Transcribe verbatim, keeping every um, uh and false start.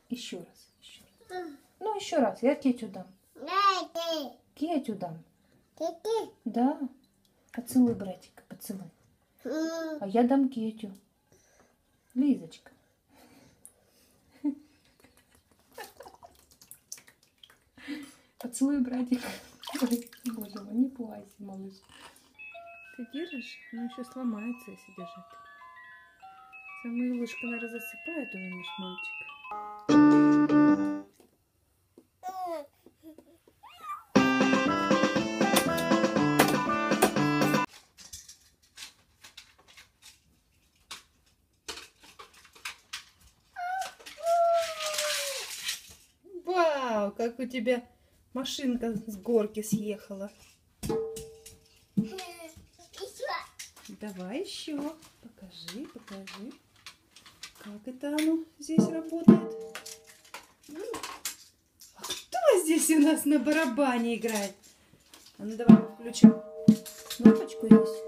Еще раз. Еще раз. Ну, еще раз. Я Кетю дам. Кетю дам. Да. Поцелуй, братика, поцелуй. А я дам Кетю. Лизочка. Поцелуй, братик. Ой, боже мой, не плачь, малыш. Ты держишь? Ну, еще сломается, если держать. Самую ложку, наверное, засыпает у меня наш мальчик. Вау, как у тебя машинка с горки съехала. Давай еще. Покажи, покажи. Как это оно здесь работает? А кто здесь у нас на барабане играет? А ну давай включим кнопочку здесь.